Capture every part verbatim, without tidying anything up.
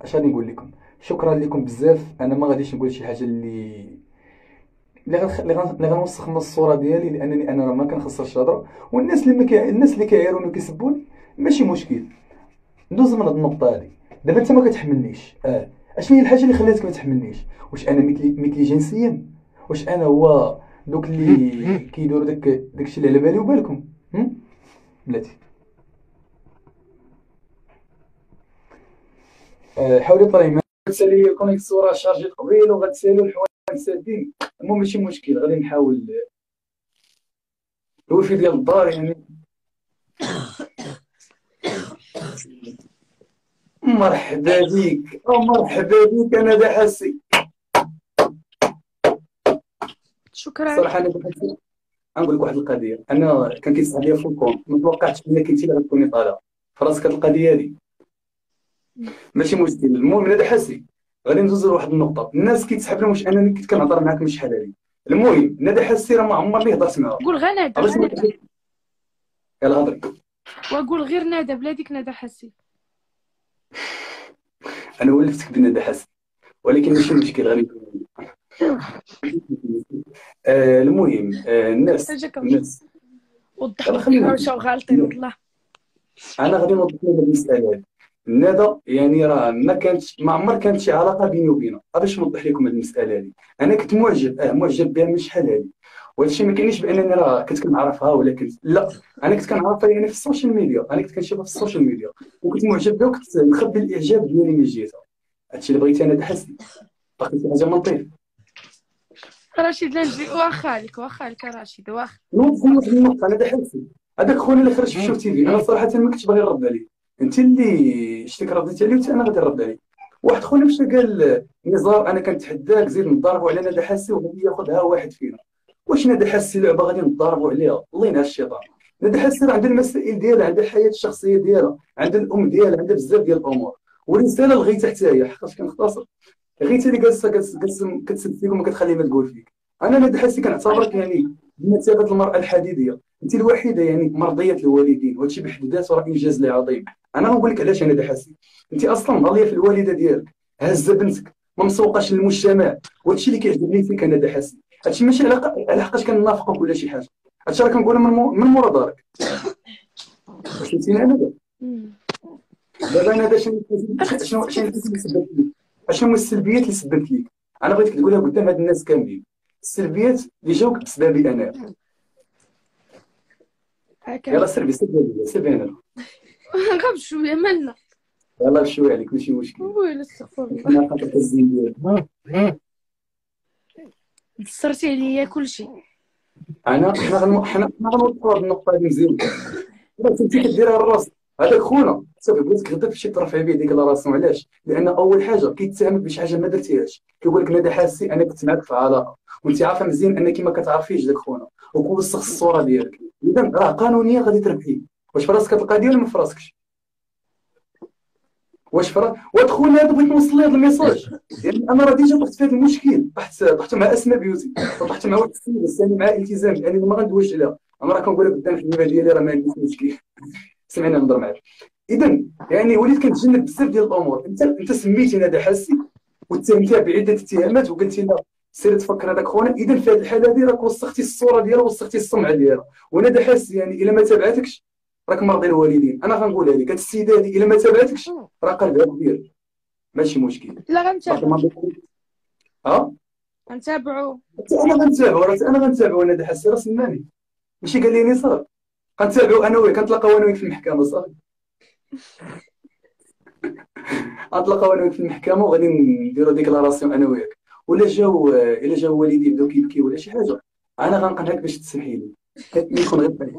اش غادي نقول لكم؟ شكرا لكم بزاف. انا ما غاديش نقول شي حاجه اللي اللي غنخ... اللي غن- اللي غنوسخ من الصوره ديالي، لانني انا راه ما كنخسرش الهضره. والناس اللي ما كي... الناس اللي كيعايروني وكيسبوني ماشي مشكل. ندوز من هاد النقطه هادي. دابا انت ما كتحملنيش، اه اشنو هي الحاجه اللي خلاتك ما تحملنيش؟ واش انا مثلي مثلي جنسيا؟ واش انا هو دوك اللي كيديروا داك داكشي اللي على بالي وبالكم؟ هم؟ بلاتي. آه، حاولي طلعي معايا. غتسالي الكونيكسيون راه شارجي قبيل، وغتسالي الحوايج سادين. المهم ماشي مشكل، غادي نحاول. الويفي ديال الدار يعني. مرحبا بك، أو مرحبا بك. انا دا حاسي. شكرا. الصراحه انا دا حاسي. غنقول لك واحد القضيه. انا كان كيصعب ليا في الكون، ما توقعتش انك انت اللي غتكوني طالعه في راسك هاد القضيه هادي. ماشي مشكل. المهم انا دا حاسي. غادي ندوزو لواحد النقطه. الناس كيتسحب لهم واش انني كنت كنهضر معاك من شحال هادي. المهم انا دا حاسي راه ما عمرني هضرت معاها. قول غير نادى. عرفتي ما يلا هضري. وقول غير نادى بلا ديك ندى حسي. انا ولفتك بندى حسن، ولكن ماشي مشكل. غادي. آه المهم، آه الناس حاجه كنت الناس وضح يلا وضح خلينا واش نقول. غالطين والله. انا غادي نوضح لك هذه المساله هذه. ندى يعني راه ما كانتش، ما عمر كانت شي علاقه بيني وبينها. باش نوضح لكم هذه المساله هذه. انا كنت معجب، اه معجب بها من شحال هذه. وهذا الشيء ما كاينش بانني راه كنت كنعرفها ولا كنت لا. انا كنت كنعرفها يعني في السوشيال ميديا. انا كنت كنشوفها في السوشيال ميديا، وكنت معجب بها، وكنت نخبي الاعجاب ديالي من جهتها. هادشي اللي بغيت انا تحسن. باقي شي حاجه ما نطير. رشيد لنجي واخا لك واخا لك رشيد واخا. نوض واحد النقطة. أنا دحلت هذاك خونا اللي خرج في شوف تي في. أنا صراحة ما كنتش باغي نرد عليه. أنت اللي شتيك رديت عليه، وأنت أنا غادي نرد عليه. واحد خونا مشى قال نزار أنا كنتحداك زيد نضربوا على ندى حاسي وغادي ياخذها واحد فينا. واش ندى حاسي لعبة غادي نضربوا عليها؟ الله ينهى الشيطان. ندى حاسي راه عندها المسائل ديالها، عندها الحياة الشخصية ديالها، عندها الأم ديالها، عندها بزاف ديال الأمور. ورسالة لغيتها حتى هي، حقاش كنختصر. غير اللي جالسه جالسه كتسد فيك وما كتخلي ما تقول فيك. انا ندى حاسي كنعتبرك يعني بمثابه المراه الحديديه. انت الوحيده يعني مرضيه الوالدين، وهادشي بحد ذاته راه انجاز لي عظيم. انا غنقول لك علاش انا ندى حاسي. انت اصلا مغاليه في الوالده ديالك، هزه بنتك، ما مسوقاش للمجتمع. وهادشي اللي كيعجبني فيك انا ندى حاسي. هادشي ماشي على على حقاش كننافقك ولا شي حاجه. هادشي راه كنقولها من مو- من مورا دارك. واش فهمتيني انا؟ دابا انا باش شنو شنو اللي سببت لك؟ اشنو هما السلبيات اللي سببت لك؟ انا بغيتك تقولها قدام هاد الناس كاملين. السلبيات اللي جاوك بسببي انا. هكا يلا سربي سربي سربي انا. غاب شويه مالنا. يلا بشوي عليك ماشي مشكل. ويلي استغفر الله. حنا خاطر الزين ديالك. دسرتي عليا كلشي. انا حنا غنو حنا حنا غنوضحوا هاد النقطه هادي مزيان. راه انت كديرها لراسك. هذاك خونا صافي بغيتك غدا تمشي ترفع به يديك على راسو. علاش؟ لان اول حاجه كيتهمك بشي حاجه ما درتيهاش. كيقول لك ندى حاسي انا كنت معك في علاقه، وانت عارفه مزيان انك ما كتعرفيش داك خونا، وكوسخ الصوره ديالك. اذا راه قانونيا غادي تربحي. واش في راسك هاد القضيه ولا ما في راسكش؟ واش فرا وهاد خونا هذا بغيت نوصل ليه هذا الميساج. يعني انا راه ديجا طحت في هذا المشكل. طحت طحت مع اسماء بيوتي، وطحت مع واحد السيده الثاني مع التزام يعني ما غندويش عليها. انا راه كنقول لك قدام الحبيبه ديالي راه ما عنديش مشكل. سمعنا نهضر معاك. اذا يعني وليت كنتجنب بزاف ديال الامور. انت انت سميتي ندى حاسي واتهمتها بعده اتهامات، وقلتي لها سيري تفكر هذاك خونا. اذا في هذه الحاله هذه راك وسختي الصوره ديالها، وسختي السمعه ديالها. وندى حاسي يعني الا ما تابعتكش راك مرضي الوالدين. انا غنقولها لك، هذه السيده هذه الا ما تابعتكش راه قلبها كبير. ماشي مشكل. لا باقي غنتابع. ما ها. غنتابعو. حتى انا غنتابعو، راه انا غنتابعو. ندى حاسي راه سماني، ماشي قال لي نصار. غنتابعو انا وياك، كنتلاقاو انا وياك في المحكمه صافي. غنتلاقاو انا وياك في المحكمه وغادي نديرو ديكلاراسيون انا وياك. ولا جاو الا جاو والدي بداو كيبكيو ولا شي حاجه، انا غنقنعك باش تسمحي لي. يكون غير طريق.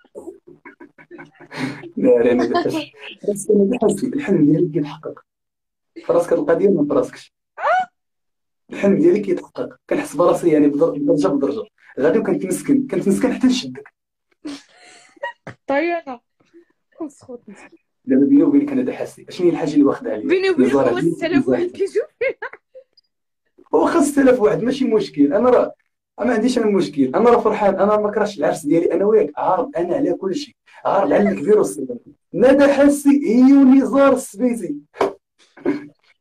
لا لا ما داش. بس انا حاسس الحلم ديالك كيتحقق في راسك. هاد القضيه ما في راسكش. الحلم ديالك كيتحقق. كنحس براسي يعني بدر- بدرجه بدرجه. غادي وكنتمسكن كنتمسكن حتى نشدك. طيانا وسخوت مسكين. دابا بيني وبينك انا دا حاسي اشنو هي الحاجه اللي واخده عليا بيني وبينك نزار هو عليا ستة آلاف واحد مزاح. كيشوف. هو خمسة آلاف واحد ماشي مشكل. انا راه ما عنديش انا مشكل. انا راه فرحان. انا ما كرهتش العرس ديالي انا وياك. عارض انا على كل شيء، عارض على الكبير والصغير. ندى حاسي هي ونزار السبيتي.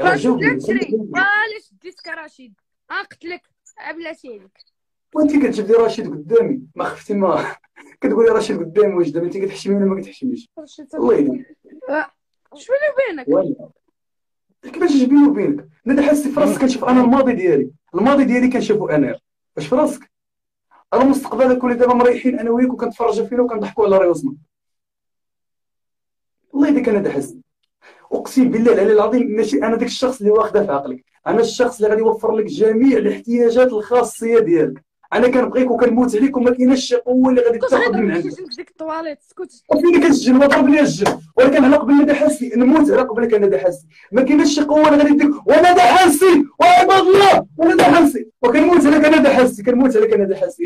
راه رشيد لا جاوبني. تشري وعلاش ديتك رشيد غنقتلك بلاتي عليك. وانت كتجبدي رشيد قدامي، ما خفتي ما كتقولي رشيد قدامي، واش دابا انت كتحشمي ولا ما كتحشميش؟ رشيد الله يديم. آه، شنو اللي بينك؟ ولا كيفاش بيني وبينك؟ انا حاسس في راسك كنشوف انا الماضي ديالي، الماضي ديالي كنشوفو انا، واش في راسك؟ انا مستقبلك ولي دابا مريحين انا وياك وكنتفرجوا فينا وكنضحكوا على ريوسنا. الله يديك انا دحس، اقسم بالله العلي العظيم ماشي انا داك الشخص اللي واخده في عقلك، انا الشخص اللي غادي يوفر لك جميع الاحتياجات الخاصيه ديالك. انا كنبغيك وكنموت عليك وما كايناش شي قوه اللي غادي كنت تاخذ غيضرب من لك عندك. شي جنب ديك الطواليت سكت. وفيني كنسجل وضرب لي الجن، ولكن على قبل ندى حاسي نموت على قبلك انا حاسي، ما كايناش شي قوه اللي غادي ديك وانا دا حاسي وعباد الله وانا دا حاسي وكنموت عليك انا دا حاسي، كنموت عليك انا دا حاسي.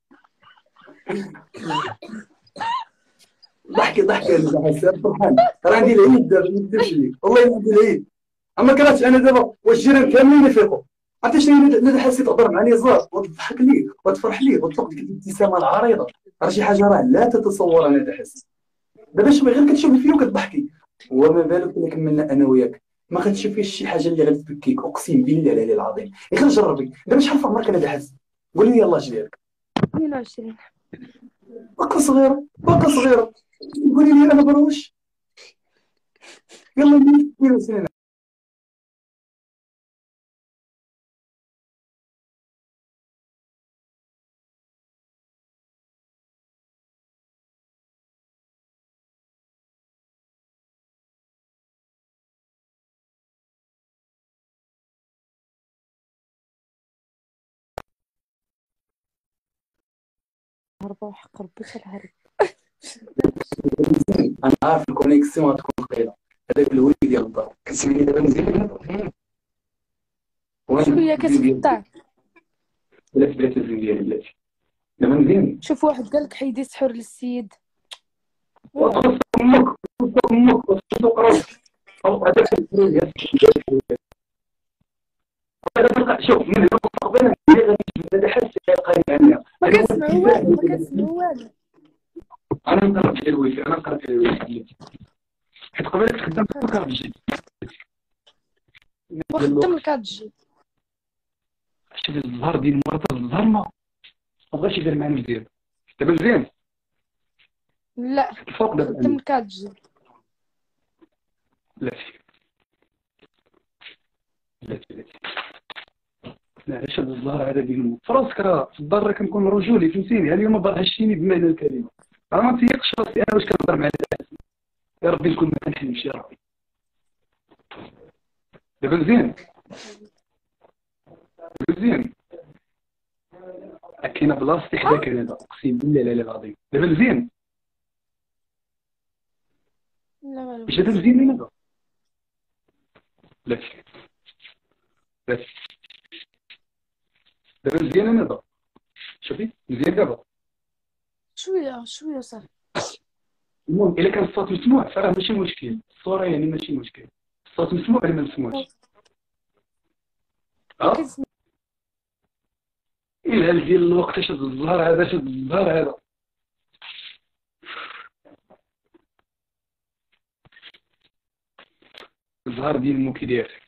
ضحكي ضحكي انا دا حاسي فرحان، راه عندي العيد دابا ما نكذبش عليك والله عندي العيد. اما كرهتش انا دابا واش الجيران كاملين يفيقوا، عرفتي شنو هي ندى حاسي تهضر مع نزار وتضحك ليه وتفرح ليه وتطلق ديك الابتسامه العريضه، راه شي حاجه راه لا تتصورها انا دا حاسي. دابا شوفي غير كتشوفي فيه وكتضحكي، وما بالك الا كملنا انا وياك ما غتشوفيش شي حاجه اللي غادي تبكيك، اقسم بالله العلي العظيم. غير جربي دابا شحال في عمرك انا داحس؟ قولي لي يلاه اش ديالك؟ اثنين وعشرين. باقا صغيره باقا صغيره، قولي لي انا بروش. يلا ندير سنين. هربا وحق ربي كنهرب. انا عارف الكونيكسيون غتكون ثقيله، هذاك الوليد ديال الدار كتسمعني دابا مزيان. شويه كتقطع. بلاتي بلاتي الزين ديالي بلاتي دابا مزيان. شوف واحد قال لك حيدي السحور للسيد. وتصدق امك تصدق امك وتصدق راسك او هذاك الفريق شوف من المستقبل غادي حاسس غادي عليها. ما كنسمعوا والو ما كنسمعوا والو. انا نقرب على الويفي انا نقرب على الويفي حيت قبيله خدام في الكار جي وخدم الكاتجي. شوف الزهر ديال مرات الزهر ما بغاش يدير معنا مزيان دابا مزيان. لا الفوق دابا خدم الكاتجي. بلاتي بلاتي بلاتي لا علاش هاد الزهر هذا ديال في راسك راه في الدار راه كنكون رجولي فهمتيني. اليوم باغي هشتيني بمعنى الكلمه، راه ما تيقش راسي انا واش كنهضر مع الناس. يا ربي نكون ما كنحلمش يا ربي. دابا مزيان دابا مزيان. كاينه بلاصتي حدا كندا اقسم بالله العلي العظيم. دابا مزيان لا والو. واش هذا مزيان هذا؟ بلاتي بلاتي دابا مزيان انا دابا شوفي مزيان دابا. شويه شويه صافي. المهم الا كان الصوت مسموع فراه ماشي مشكل، الصوره يعني ماشي مشكل. الصوت مسموع ولا ما مسموعش؟ اه كنسمع. الهال ديال الوقت شاد الزهر هذا شاد الزهر هذا. الزهر ديال مو كي داير.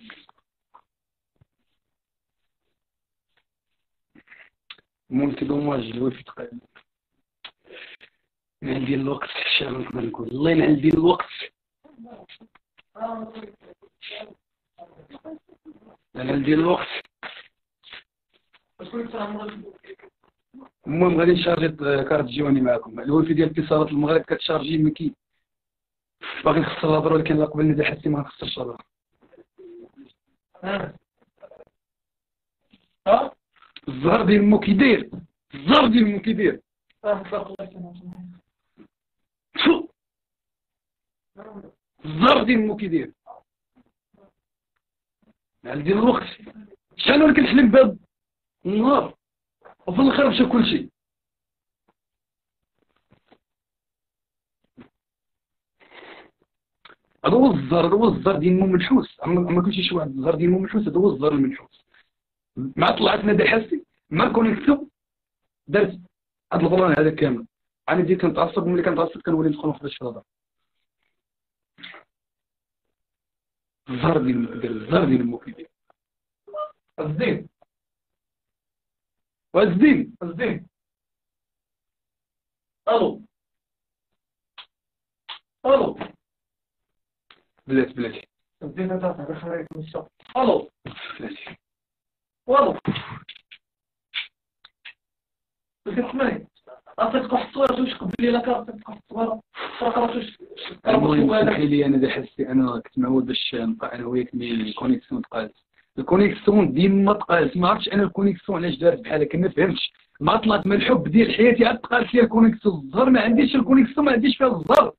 المهم تي دوماج الويفي تقريبا. نعل ديال الوقت شحال نقدر نقول الله ينعل ديال الوقت. نعل ديال الوقت. المهم غادي نشارجي كارت جيواني معكم. الويفي ديال اتصالات المغرب كتشارجي ما كي باغي نخسر الهضره ولكن لا قبل ندير حسي ما نخسرش الهضره. ها الزهر ديال مو كي داير الزهر ديال مو كي داير. الزهر ديال مو كي داير. نعل ديال الوقت شحال وانا كنحلم بهاد النهار وفي الاخر مشى كلشي. هذا هو الزهر هذا هو الزهر ديال مو منحوس. اما كلشي شي واحد الزهر ديال مو منحوس هذا هو الزهر المنحوس. مع طلعت نادي حسي مع كونيكسيون درت هاد الغران هذا كامل. انا بديت كنتعصب ملي كنتعصب كنولي ندخل نخرج في الهضره. الزهر ديال ديال الزهر ديال المفيدين. الزين وازدين الزين. الو الو. بلاتي بلاتي الزين هذا هذا خريط من الشوق. الو بلاتي. والو. كتسمعني؟ عطيتك واحد الصوره واش قبل لي كارت عطيتك واحد الصوره فقرات واش المهم سمحي لي انا دا حسي انا كنت معود باش نبقى انا وياك مي الكونيكسيون تقالت. الكونيكسيون ديما تقالت، ما عرفتش انا الكونيكسيون علاش دارت بحال هكا، ما فهمتش. مع طلعت من الحب ديال حياتي عاد تقالت لي الكونيكسيون. الزهر ما عنديش الكونيكسيون، ما عنديش فيها الزهر.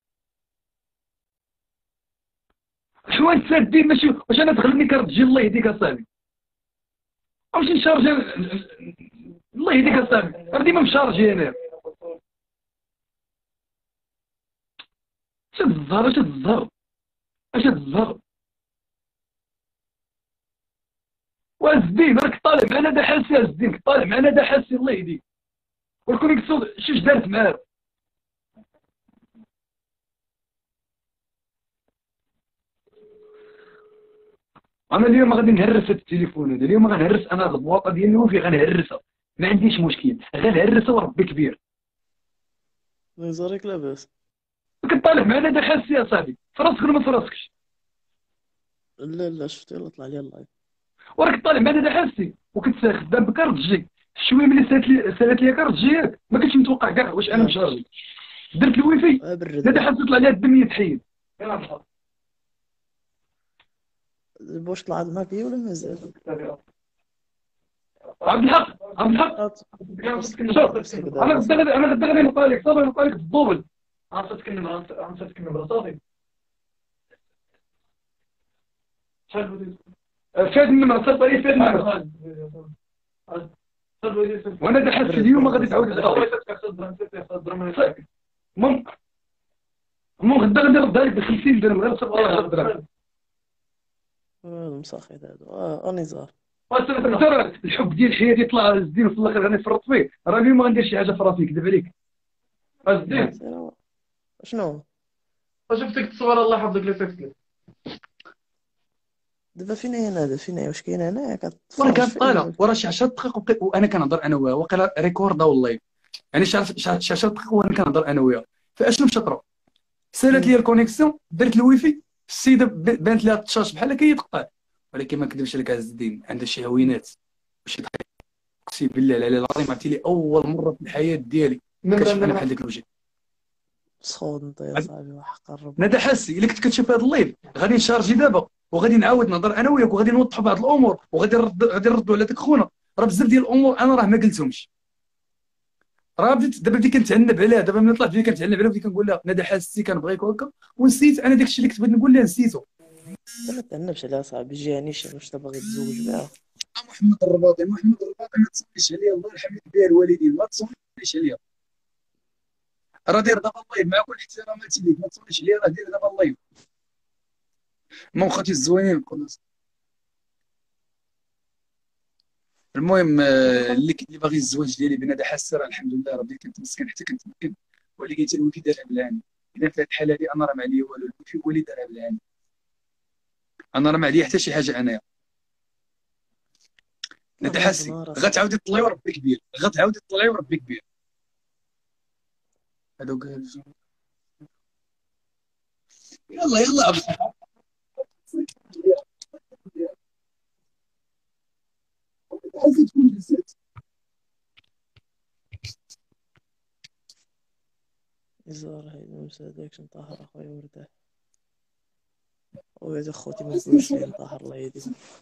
حوايج سادين ماشي واش انا تغلبني كارت الله يهديك اصاحبي. واش نشارجي الله يهديك اصاحبي، راه ديما مشارجي انا. اش هاد الزهر اش هاد الزهر اش هاد الزهر والزين راك طالع معنا دا حاسي يا الزين، طالع معنا دا حاسي الله يهديك. والكونيكسيون شوش دارت معاه. انا اليوم غادي نهرس هاد التليفون هذا، اليوم غنهرس انا البواطه ديال الوفي غنهرسها، ما عنديش مشكل غنهرسها وربي كبير. الله يزارك لاباس. كطالع معنا دا حاسي يا صاحبي، في راسك ولا ما في راسكش؟ لا لا شفت يلا طلع لي اللايف. وراك طالع معنا دا حاسي وكنت خدام بكارت جي. شويه ملي سالت لي سالت لي كارت جي ياك ما كنتش متوقع كاع واش انا مشارجي. درت الويفي اه برد دا حاسي طلع لي الدم يتحيد. واش طلعت معاك هي ولا مازال؟ عبد الحق عبد الحق شوف انا غدا غادي انا غدا غادي نلقى لك صافي نلقى لك الدوبل. عرفتك النمره عرفتك النمره صافي. شحال بديت فهاد النمره صيفط لي فهاد النمره. وانا دا حاسس اليوم غادي تعاود المهم المهم غدا غادي نردها لك ب خمسين درهم غير صيفط لي خمسة درهم. اه مسخيط هذا اه نزار. ترى الحب ديال حياتي طلع الزين وفي الاخر غنفرط فيه. راه اليوم غندير شي حاجه في راسي نكذب عليك. الزين شنو شفتك التصويره الله يحفظك اللي صيفط لك. دابا فين هي هذا فين هي واش كاين هنايا كتفرج وانا كانت طالع وراه شي عشرة دقائق وانا كنهضر انا وياه واقيلا ريكوردا والله يعني شي عشرة دقائق وانا كنهضر انا وياه. فاشنو مشى طرا سالت لي الكونيكسيون درت الويفي السيده بانت لها التشاش بحال هكا يتقطع. ولكن ما نكذبش لك عز الدين عندها شي هوينات وشي ضحك. اقسم بالله العلي العظيم عرفتي لي اول مره في الحياه ديالي كنشوف انا بحال داك الوجه. سخون انت يا صاحبي وحق الرب. ندى حاسي الا كنت كتشوف هذا اللايف غادي نشارجي دابا وغادي نعاود نهضر انا وياك وغادي نوضحوا بعض الامور وغادي نرد غادي نردوا على داك خونا. راه بزاف ديال الامور انا راه ما قلتهمش. راه بديت دابا بديت كنتعنب عليها. دابا ملي طلعت بديت كنتعنب عليها بديت كنقول لها ندى حاسي كنبغيك وهكا ونسيت انا داك الشيء اللي كنت بغيت نقول لها نسيتو. ما تعنبش عليها صاحبي جانيش واش انت باغي تزوج بها. محمد الرباطي محمد الرباطي ما تصليش عليا الله يرحم بها الوالدين ما تصليش عليا. راه داير دابا اللايف مع كل احتراماتي ليك ما تصليش عليا راه داير دابا اللايف. المهم خوتي الزوينين خلاص. المهم اللي اللي باغي الزواج ديالي بندى حاسه راه الحمد لله ربي كنتمسكن حتى كنتمكن. واللي قلت الوفي دارها بالعاني. اذا في هذه الحاله هذه انا راه ما عليا والو الوفي هو اللي دارها بالعاني. انا راه ما عليا حتى شي حاجه انايا. ندى حاسي غتعاودي تطلعي وربي كبير غتعاودي تطلعي وربي كبير. هذوك يلا يلا عايزة تكون جلسات. يزار هاي مساعدك نطهر اخويا ورداه. ويا خوتي ما تقولش لي نطهر الله يهديك.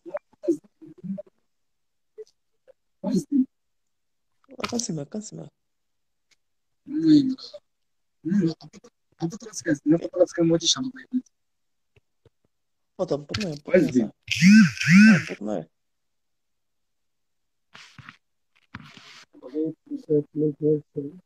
كنسمعك كنسمعك. المهم المهم حطيت راسك حطيت راسك ما غاديش نهضر. ضبطني ضبطني ضبطني. بغيت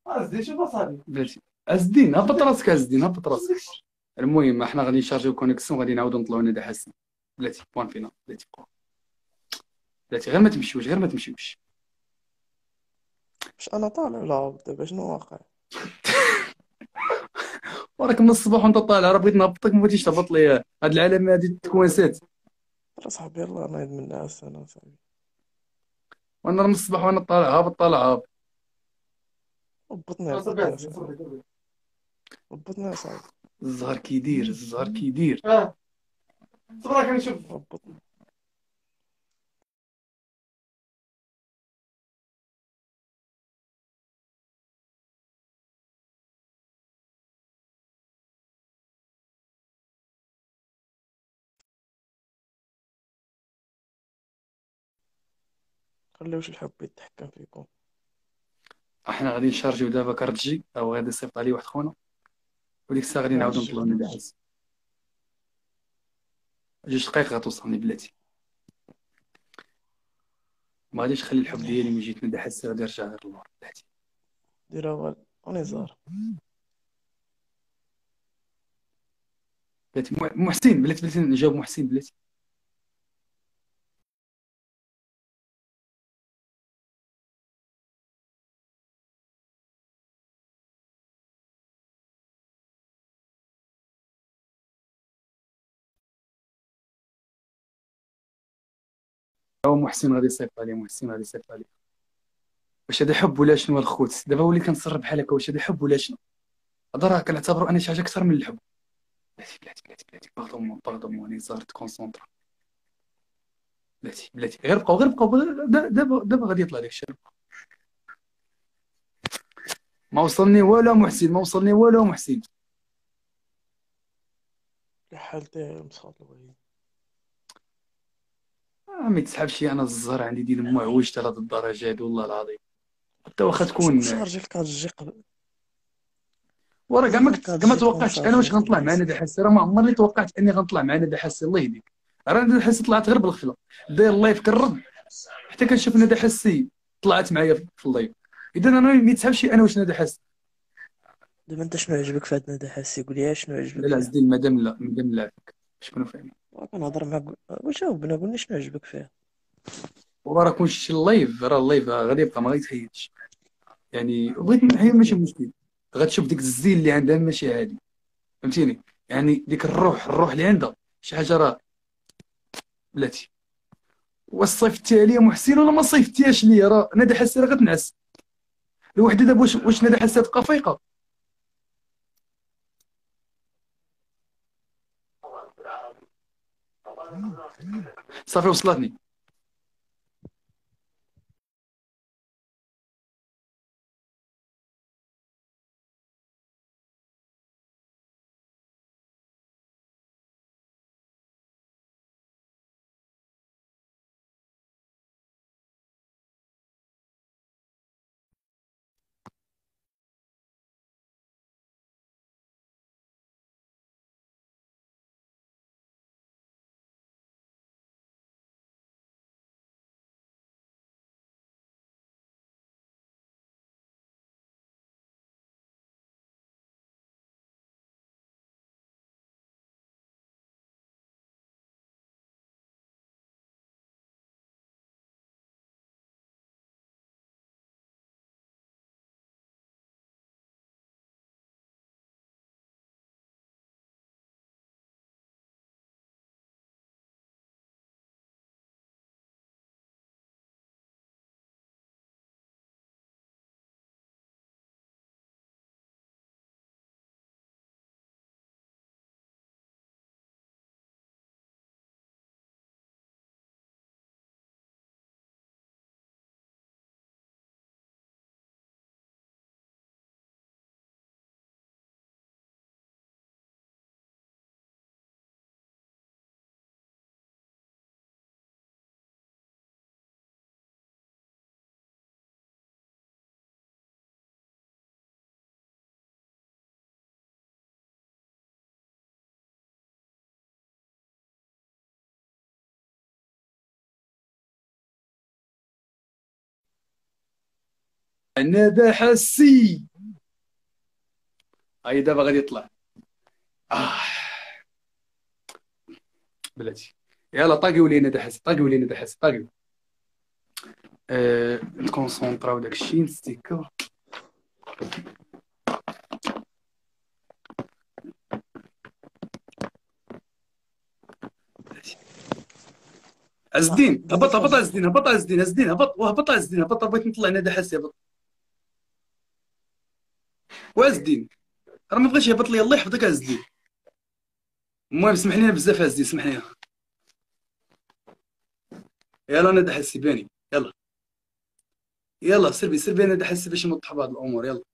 عز الدين شوف اصاحبي. بلاتي عز الدين هبط راسك، عز الدين هبط راسك. المهم احنا غادي نشارجيو كونيكسيون، غادي نعاودو نطلعو ندى حسن. بلاتي بوان فينا، بلاتي بقى. بلاتي غير ما تمشيوش، غير ما تمشيوش. واش انا طالع ولا هابط دابا شنو واقع؟ وراك من الصباح وانت طالع، راه بغيت نهبطك ما بغيتيش تهبط ليا، هاد العلامه هادي تكوانسات. راه صاحبي يلاه نايض من الناس انا صاحبي. وانا راه من الصباح وانا طالع هابط طالع هابط. هبطني صافي هبطني عز الدين صاحبي، صافي صافي. هبطني يا صاحبي، الزهر كيدير، الزهر كيدير. اه صبر راك نشوف. هبطني. خليوش الحب يتحكم فيكم. احنا غادي نشارجيو دابا كارت جي، او غادي يصيفط عليه واحد خونا، وديك الساعه غادي نعاودو كارجي نطلعو ندى حسن. جوج دقايق غتوصلني بلاتي، ما غاديش نخلي الحب ديالي من جيت ندى حسن غادي يرجع غير للور بلاتي. ديرها والو راني زهر. بلاتي مح- محسن، بلاتي بلاتي نجاوب محسن بلاتي. هو محسن غادي يصيفط عليه، محسن غادي يصيفط عليه. واش هذا حب ولا شنو الخوت؟ دابا وليت كنتصرف بحال هكا، واش هذا حب ولا شنو؟ هذا راه كنعتبرو انا شي حاجه اكثر من الحب. بلاتي بلاتي بلاتي بلاتي باردون باردون موني زهر تكونسونطرا. بلاتي بلاتي غير بقاو غير بقاو غير- دا- دابا دابا غادي يطلع داك الشيء. ما وصلني ولا محسن، ما وصلني ولا محسن. الحال تاعي مسخط الوالد. آه ما يتسحبش لي انا الزهر عندي ديال معوج لهاد الدرجه هادي والله العظيم. حتى واخا واش تكون. مشارجي الكارجي قبل؟ وراه كاع ما زعما كنت كاع ما الكارجي تكون توقعتش انا شارجي واش غنطلع قبل مع ندى الصباح. حسي، راه ما عمرني توقعت اني غنطلع مع ندى حسي الله يهديك. راه ندى حسي طلعت غير بالغفله، داير اللايف كالرد، حتى كنشوف ندى حسي طلعت معايا في اللايف. اذا انا ما يتسحبش انا واش ندى حسي. دابا انت شنو عجبك في هاد ندى حسي؟ قول لي شنو لا عجبك لا فيها. عزيزي المدام، لا مادام لا فيك شكون فاهم. كنهضر معاك وجاوبنا، قول لي شنو عجبك فيها. وراه كون شتي اللايف، راه اللايف غادي يبقى ما غيتحيدش. يعني بغيت نحيد ماشي مشكل، غتشوف ديك الزين اللي عندها ماشي عادي، فهمتيني. يعني ديك الروح، الروح اللي عندها شي حاجه راه. بلاتي واش صيفطتيها محسن ولا ما صيفطتيهاش ليا؟ راه ندى حسي راه غتنعس الوحده دابا. واش واش ندى حسي تبقى فايقه؟ صافي وصلتني. ندى حسي هاي دابا غادي يطلع. اه بلاتي، يلا طاقيو لينا دا حس، طاقيو لينا دا حس، طاقيو. آه، نتكونسونطراو داكشي، نستيكا. بلاتي. عز الدين هبط، هبط عز الدين، هبط عز الدين، عز الدين هبط، وهبط عز الدين، هبط. بغيت نطلع انا دا حس، هبط. وعز الدين راه ما بغيتش يهبط لي، الله يحفظك عز الدين. المهم سمح لينا بزاف عز الدين، سمح لينا. يلا انا دا حس باني، يلا يلا سربي سربي، انا دا حس باش نوضحوا بعض الامور، يلا.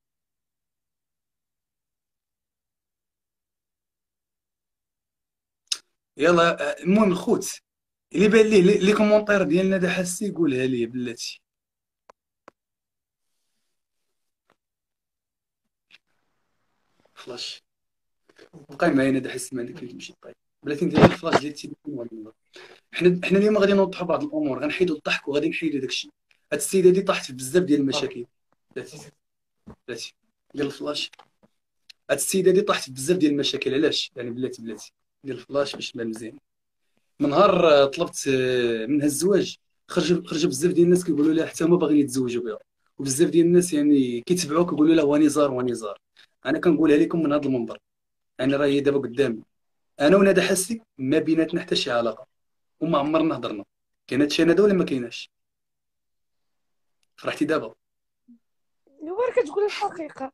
يلا آه، المهم الخوت اللي بان ليه لي لي كومونتير ديالنا دا حس يقولها ليه بلاتي. فلاش بقاي معايا، انا دا حس ما عندك فين تمشي. طيب بلاتي ندير الفلاش ديال التليفون ولا. حنا حنا اليوم غادي نوضحوا بعض الامور، غنحيدوا الضحك وغادي نحيدوا داكشي. هاد السيده هادي طاحت في بزاف ديال المشاكل. بلاتي بلاتي ديال الفلاش. هاد السيده هادي طاحت في بزاف ديال المشاكل. علاش يعني؟ بلاتي بلاتي ديال الفلاش باش تبان مزيان. من نهار آه، طلبت آه، منها الزواج، خرج خرج بزاف ديال الناس كيقولوا لها حتى هما باغيين يتزوجوا بها، وبزاف ديال الناس يعني كيتبعوك كيقولوا لها واني زار واني زار. انا كنقولها لكم من هذا المنبر، انا راه هي دابا قدامي، انا وندى حسي ما بيناتنا حتى شي علاقه، وما عمرنا هضرنا. كاين هادشي انا ولا ما كايناش؟ فرحتي دابا؟ هو راه كتقول الحقيقه.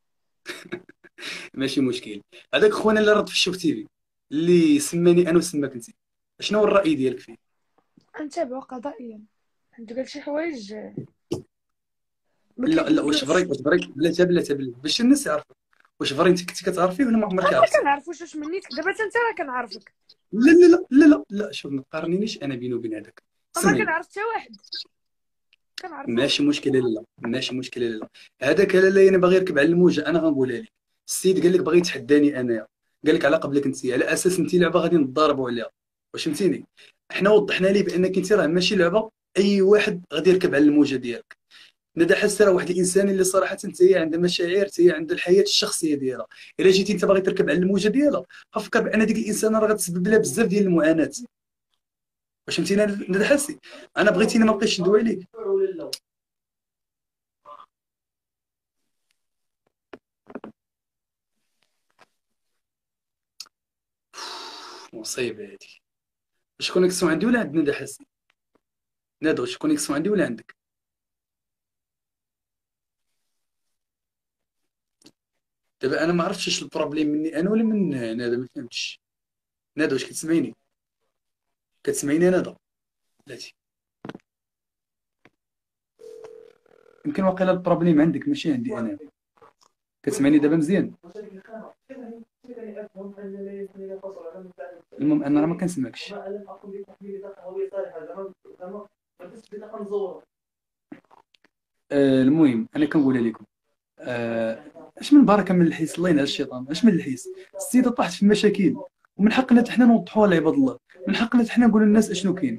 ماشي مشكل. هذاك خونا اللي رد في الشوف تيفي اللي سماني انا وسماك انت، شنو هو الراي ديالك فيه؟ غنتابعو قضائيا، عنده قال شي حوايج ما لا لا، واش فري كيقولوش. واش فري بلاتي بلاتي بلاتي باش الناس يعرفوا. واش فري انت كنتي كتعرفيه ولا ما عمرك ما عرفتي؟ كنعرفوش واش منيت دابا، انت راه كنعرفك. لا لا لا لا لا لا، شوف ما تقارنينيش انا بيني وبين هذاك. ما سمعي، كنعرف حتى واحد كنعرفو. ماشي مشكله، لا ماشي مشكله، لا هذاك لا لا، انا باغي يركب على الموجه، انا غنقولها لك. السيد قال لك باغي يتحداني انايا، قال لك على قبلك انت، على اساس انت لعبه غادي نضاربوا عليها، واش فهمتيني؟ حنا وضحنا ليه بانك انت راه ماشي لعبه، اي واحد غادي يركب على الموجه ديالك. ندى حس راه واحد الانسان اللي صراحه انت هي عنده مشاعر، هي عنده الحياه الشخصيه ديالها. الا جيتي انت باغي تركب على الموجه ديالها، فكر بان ديك الانسان راه غتسبب لها بزاف ديال المعاناه. واش فهمتيني ندى حسي؟ انا بغيتيني ما بقيتش ندوي عليك. مصيبه هذه. واش كونيكسيون عندي ولا عند ندى حسي؟ ندى واش كونيكسيون عندي ولا عندك؟ دابا انا ما عرفتش اش البروبليم مني انا ولا من ندى، ما فهمتش. ندى واش كتسمعيني؟ كتسمعيني ندى؟ بلاتي يمكن واقيلا البروبليم عندك ماشي عندي انا. كتسمعني دابا مزيان؟ المهم انا راه ما كنسمعكش. آه المهم انا كنقولها لكم، آه اش من بركه من الحيس، الله ينعس الشيطان، اش من الحيس. السيده طاحت في مشاكل، ومن حقنا حتى حنا نوضحوها لعباد الله، من حقنا حتى حنا نقولوا للناس اشنو كاين.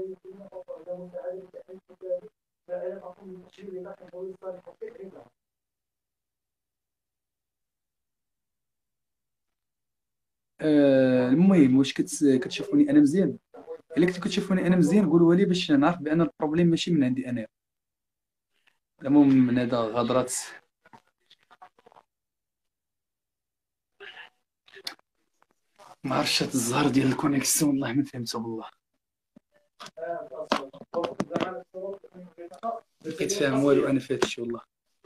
آه المهم واش كتس... كتشوفوني انا مزيان؟ الا كنتو كتشوفوني انا مزيان قولوها لي باش نعرف بان البروبليم ماشي من عندي انا. المهم من هذا غدرات. ما عرفتش هاد الزهر ديال الكونيكسيون والله ما فهمته بالله. بقيت فاهم والو انا في هادشي والله.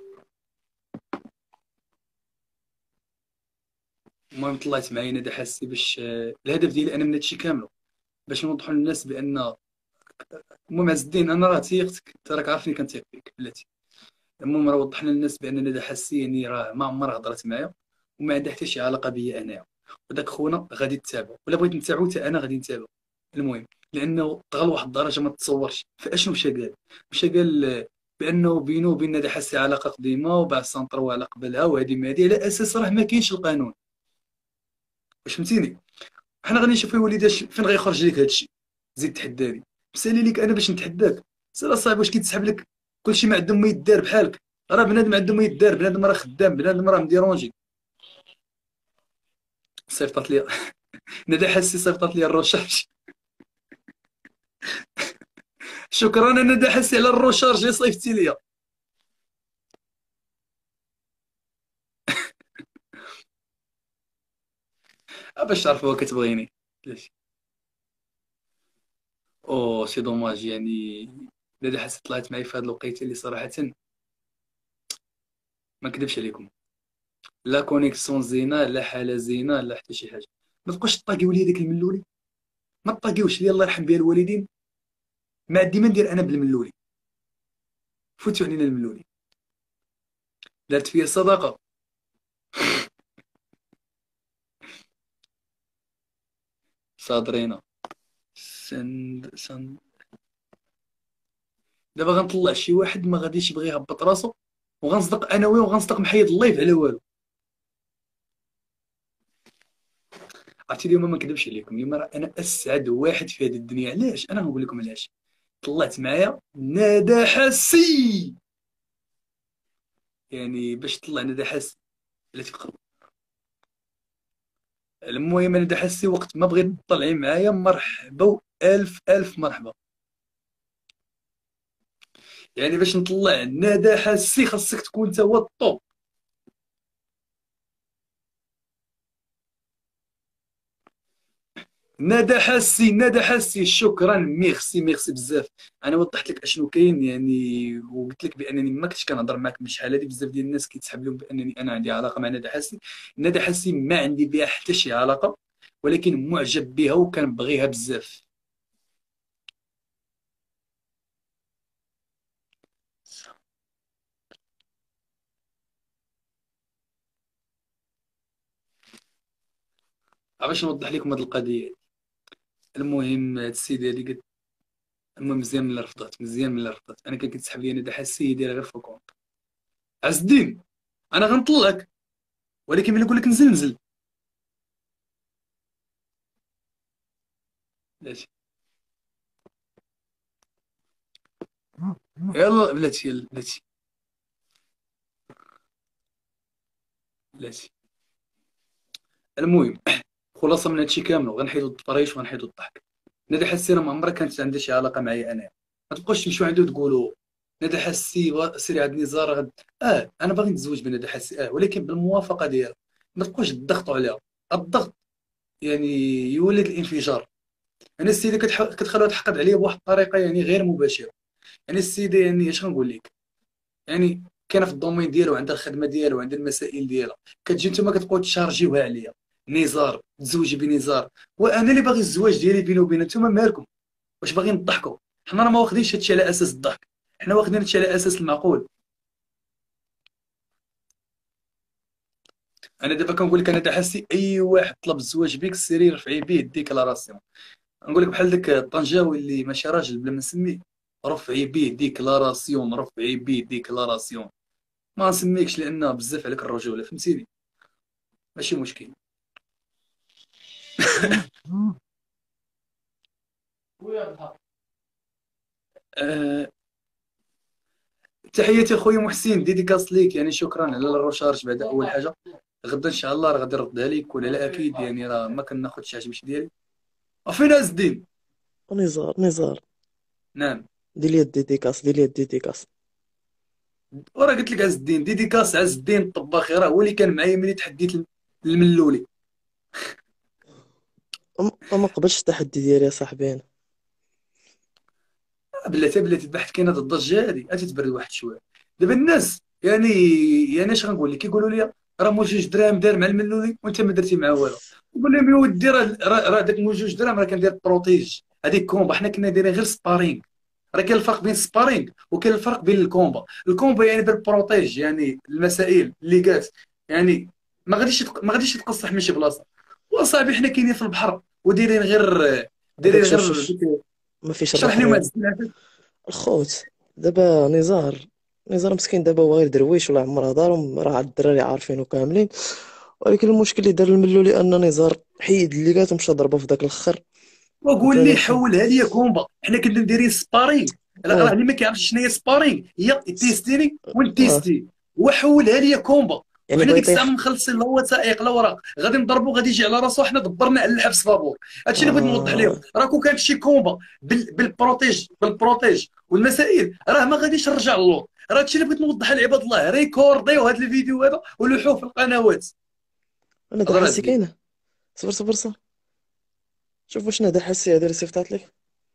المهم طلعت معايا ندى حاسي باش آه، الهدف ديالي انا من هادشي كامل باش نوضحوا للناس بان، المهم عز الدين انا راه تيقتك، انت راك عارفني كنتيق فيك بلاتي. المهم راه وضحنا للناس بان ندى حاسي يعني راه ما عمرها هضرت معايا وما عندها حتى شي علاقه بيا انايا، وداك خونا غادي تتابعو، ولا بغيت نتابعو حتى انا غادي نتابعو. المهم لانه طغى لواحد الدرجه ما تتصورش. فاشنو مشى قال؟ مشى قال آه، بانه بينه وبين ندى حاسي علاقه قديمه وباع سنطروا على قبلها، وهذه ما هذه على اساس راه ما كاينش القانون. واش فهمتيني؟ حنا غادي نشوفوا وليدي فين غيخرج لك هادشي. زيد تحداني، مسالي ليك انا باش نتحداك. سير صاحبي واش كيتسحب لك كلشي ما عندهم ما يدار بحالك؟ راه بنادم عنده ما يدار، بنادم راه خدام، بنادم راه مديرونجي. صيفطت لي ندى حسي صيفطت لي الروشارج. شكرا ندى حسي على الروشارج اللي صيفطتي لي. باش تعرفوها كتبغيني. علاش؟ او سي دوماج يعني. ندى حسي طلعت معايا في هاد الوقيته اللي صراحه ما نكذبش عليكم، لا كونيكسيون زينه لا حاله زينه لا حتى شي حاجه. ما تبقاش تطاقيو لي داك الملولي، ما تطاقيوش لي الله يرحم بها الوالدين. ما عندي ما ندير انا بالملولي، فوتوا علينا الملولي. دارت فيا صداقه. صادرينا سند سند. دابا غنطلع شي واحد ما غاديش يبغي يهبط راسو، وغنصدق انا ويه وغنصدق محيد اللايف على والو. عرفتي اليوم ما نكذبش عليكم، اليوم راه انا اسعد واحد في هذه الدنيا. علاش؟ انا غنقول لكم علاش. طلعت معايا ندى حسي، يعني باش طلع ندى حسي لا تفقد. المهم ندى حسي وقت ما بغيت تطلعي معايا مرحبا والف الف مرحبا. يعني باش نطلع ندى حسي خاصك تكون انت هو الطوب. ندى حسي ندى حسي شكرا ميرسي ميرسي بزاف. انا وضحت لك اشنو كاين يعني، وقلت لك بانني ما كنتش كنهضر معاك من شحال هادي. بزاف ديال الناس كيتسحب لهم بانني انا عندي علاقه مع ندى حسي. ندى حسي ما عندي بها حتى شي علاقه، ولكن معجب بها وكنبغيها بزاف. باش نوضح لكم هاد القضيه. المهم هاد السيده هادي قالت، المهم مزيان ملي رفضات، مزيان ملي رفضات. انا كان كيتسحب لي ندى حسي دايره غير في الكونط. عز الدين انا غنطلقك، ولكن ملي نقول لك نزل نزل. بلاتي يلا بلاتي يلا بلاتي بلاتي. المهم خلاصه من هادشي كامل غنحيدو الطريش وغنحيدو الضحك. ندى حسي راه ما عمرها كانت عندها شي علاقه معايا انايا. ما تبقاوش تمشيو عندو تقولوا ندى حسي بغا- سيري عند نزار غد. اه انا باغي نتزوج بندى حسي اه، ولكن بالموافقه ديالها. ما تبقاوش تضغطوا عليها. الضغط يعني يولد الانفجار. انا السيده كتح... كتخليها تحقد عليا بواحد الطريقه يعني غير مباشره. يعني السيده يعني اش غنقول لك، يعني كاينه في الدومين ديالها وعندها الخدمه ديالها وعندها المسائل ديالها. كتجي نتوما كتبقاو تشارجيوها عليا. نزار تزوجي بنزار، وانا اللي باغي الزواج ديالي بيني وبينها. نتوما مالكم؟ واش باغيين نضحكوا؟ حنا راه ما واخدينش هادشي على اساس الضحك، حنا واخدين هادشي على اساس المعقول. انا دابا كنقول لك انا دا حسي اي واحد طلب الزواج بك سيري رفعي بيه ديكلاراسيون. نقول لك بحال داك الطنجاوي اللي ماشي راجل بلا ما نسميه، رفعي بيه ديكلاراسيون رفعي بيه ديكلاراسيون. ما نسميكش لان بزاف عليك الرجوله، فهمتيني؟ ماشي مشكل. أه... تحياتي خويا محسن، ديديكاس ليك يعني. شكرا على الروشارج بعد اول حاجه. غدا ان شاء الله راه غادي نردها لك، ولا لا اكيد يعني راه ما كناخذش حاجه ماشي ديالي. وفين عز الدين؟ نزار نزار، نعم. دير لي الديديكاس دير لي الديديكاس. وراه قلت لك عز الدين ديديكاس. عز الدين الطباخي راه هو اللي كان معايا ملي تحديت الملولي. أم- ما قبلش التحدي ديالي يا صاحبي انا. بلاتي بلاتي بحث كاينه هاد الضجه هادي غادي تبرد واحد شويه. دابا الناس يعني يعني اش غنقول لك، كيقولوا لي راه مو جوج دراهم دار مع الملولي وانت ما درتي معاه والو. نقول لهم يا ودي راه راه راه داك مو جوج دراهم راه كندير بروتيج. هذيك كومبا حنا كنا دايرين غير سبارينغ. راه كاين الفرق بين السبارينغ وكاين الفرق بين الكومبا. الكومبا يعني بالبروتيج يعني المسائل اللي قالت يعني ما غاديش يتق- ما غاديش يتقصح من شي بلاصه. وصاحبي حنا كاينين في البحر ودايرين غير هذاك دايرين شوف غير شوف، ديك- ما فيش اشرح البحر لهم يا هاد السنة. الخوت. دابا نزار نزار مسكين، دابا هو غير درويش ولا عمرها دارهم، راه عاد الدراري عارفينو كاملين. ولكن المشكل اللي دار الملولي ان نزار حيد اللي قالت ومشى ضربه في داك الاخر. وقول لي وكان خ- حولها لي كومبا. حنا كنا دايرين سبارينغ. راه راه اه اللي ما كيعرفش شنو هي سبارينغ هي تيستيني اه ونتيستي. وحولها لي كومبا يعني وحنا بغا ديك الساعه ما يطيح. مخلصين لا وثائق لا وراء، غادي نضربو غادي يجي على راسو، حنا دبرنا على الحبس فابور. هادشي اللي بغيت نوضح لهم، آه راه كون كان شي كومبا بال... بالبروتيج بالبروتيج والمسائل راه ما غاديش نرجع للور. راه هادشي اللي بغيت نوضح لعباد الله، ريكورديو هاد الفيديو هذا ولوحوه في القنوات. انا ده هضر حسي عزيز. كاينه. صبر صبر صبر، شوف واش نادر حسي هذه اللي صيفطات لك.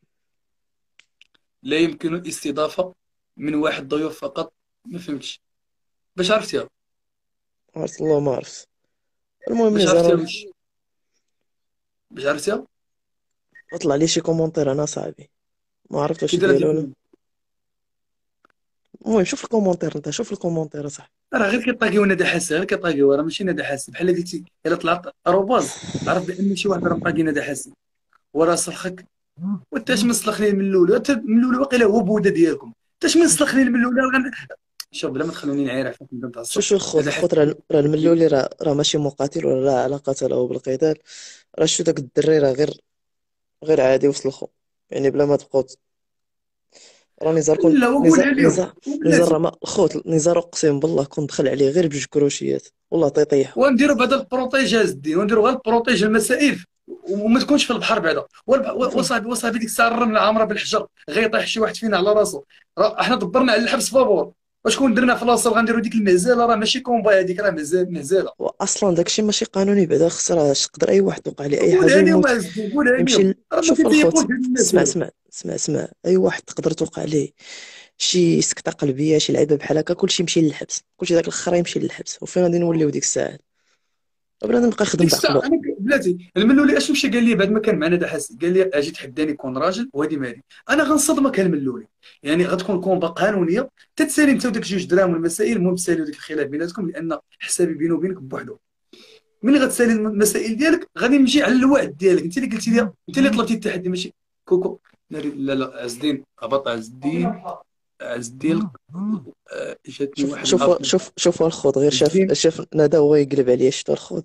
لا يمكن الاستضافه من واحد ضيوف فقط. ما فهمتش باش عرفتيها. عرفت الله ما عرفت. المهم باش عرفتيها نزار واش باش عرفتيها. طلع لي شي كومونتير انا صاحبي، ما عرفت كي واش داير هاد ديالو ولا. الفيلم؟ المهم شوف الكومونتير انت، شوف الكومونتير صاحبي. راه غير كيطاقيو ندى حاسه، غير كيطاقيو، راه ماشي ندى حاسه بحال قلتي. الا طلعت اروباز عرف بان شي واحد راه مطاقي ندى حاسه وراه سلخك. وانت اش من سلخني من الاول، انت من الاول واقيلا هو بوده ديالكم. انت اش من سلخني من الاول غن... شوف بلا ما تخلوني نعير عفاك نبدا شوف نتعصب. شوف الخوت ندى حاسه الخوت راه راه الملولي راه راه ماشي مقاتل ولا لا علاقة له بالقتال. راه شو داك الدري راه غير غير عادي وسلخو، يعني بلا ما تبقاو. راه نزار كون لا نزار وقولها لهم نزار نزار راه وبلاتي. ما الخوت نزار اقسم بالله كون دخل عليه غير بجوج كروشيات والله تيطيحو. ونديروا بعدا البروتيج هاز الدين، ونديروا غير البروتيج المسائل، وما تكونش في البحر بعدا. والب- وصاحبي وصاحبي ديك الساعه الرمله عامره بالحجر، غيطيح شي واحد فينا على راسو. راه احنا دبرنا على الحبس فابور. وشكون درنا في لاصه غنديروا ديك المهزله، راه ماشي كومبا هذيك، راه مهزله مهزله. واصلا داكشي ماشي قانوني بعدا، خسر تقدر اي واحد توقع ليه اي حاجه قولها لهم يموت. ازدي، قولها يمشي لهم ل- راه ما شوف الخوت. كيضيقوش هاد الناس اسمع هادو. اسمع اسمع اسمع، اي واحد تقدر توقع ليه شي سكتة قلبية شي لعيبة بحال هكا كلشي يمشي للحبس، كلشي داك الاخر يمشي للحبس، وفين غادي نوليو ديك الساعة؟ بنادم بقى يخدم ديك الساعه بعقلو. انا ك- بلاتي الملولي اش مشى قال لي بعد ما كان معنا دا حسن، قال لي اجي تحداني كون راجل وهادي مالي. انا غنصدمك الملولي، يعني غتكون كومبا قانونيه تتسالي انت وداك جوج دراهم والمسائل. المهم تساليو ديك الخلاف بيناتكم، لان حسابي بيني وبينك بوحدو. ملي غتسالي المسائل ديالك غادي نمشي على الوعد ديالك، انت اللي قلتي لي، انت اللي طلبتي التحدي ماشي كوكو. لا لا لا، عز الدين هبط، عز الدين عز الدين. آه، جاتني شوف واحد شوف الافضل. شوف شوف الخوت غير عز شاف الدين. شاف نادى هو يقلب عليه، شفتو الخوت.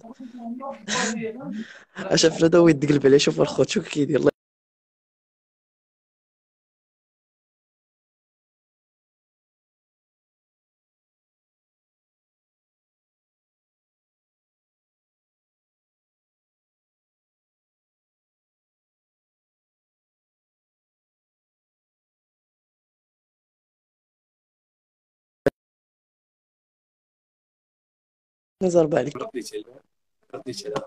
شاف نادى هو يتقلب عليه، شوف الخوت شو كيدير الله. نزار عليك. رديت عليه رديت عليه.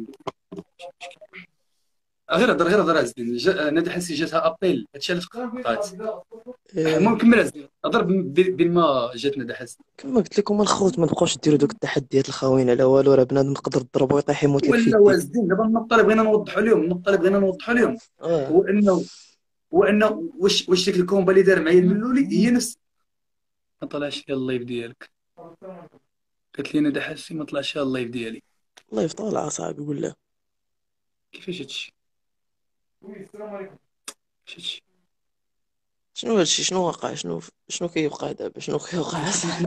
غير هضر غير هضر عز الدين. جا- نادي حسي جاتها ابيل، هادشي علاش قطعت. المهم إيه، كمل عز الدين، هضر بين بين ما جات نادي حسي. كما قلت لكم الخوت ما تبقاوش ديروا دوك التحديات الخاويين على والو، راه بنادم يقدر تضربو ويطيح يموت لك في ولا يديك. واز الدين دابا النقطه اللي بغينا نوضحوا لهم، النقطه اللي بغينا نوضحوا لهم اه هو انه هو انه واش واش ديك الكومبا اللي دار معايا الملولي هي نفس. ما طلعش لي اللايف ديالك. قالت لي نادي حسي ما طلعش لي اللايف ديالي. الله يفضل اصاحبي يقول له. كيفاش هادشي؟ كيفاش هادشي؟ شنو هادشي شنو واقع شنو شنو كيوقع دابا شنو كيوقع أصاحبي؟